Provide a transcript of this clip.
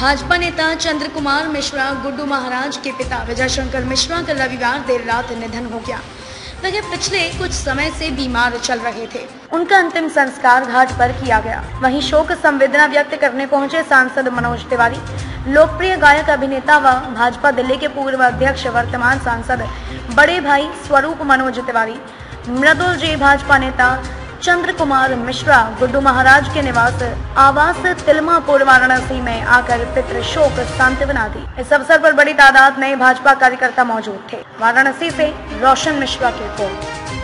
भाजपा नेता चंद्र कुमार मिश्रा गुड्डू महाराज के पिता विजय शंकर मिश्रा का रविवार देर रात निधन हो गया। वह पिछले कुछ समय से बीमार चल रहे थे। उनका अंतिम संस्कार घाट पर किया गया। वहीं शोक संवेदना व्यक्त करने पहुंचे सांसद मनोज तिवारी, लोकप्रिय गायक, अभिनेता व भाजपा दिल्ली के पूर्व अध्यक्ष वर्तमान सांसद बड़े भाई स्वरूप मनोज तिवारी, मृदुल जी, भाजपा नेता चंद्र कुमार मिश्रा गुड्डू महाराज के निवास आवास तिलमापुर वाराणसी में आकर पितृ शोक सांत्वना दी। इस अवसर पर बड़ी तादाद में भाजपा कार्यकर्ता मौजूद थे। वाराणसी से रोशन मिश्रा की रिपोर्ट।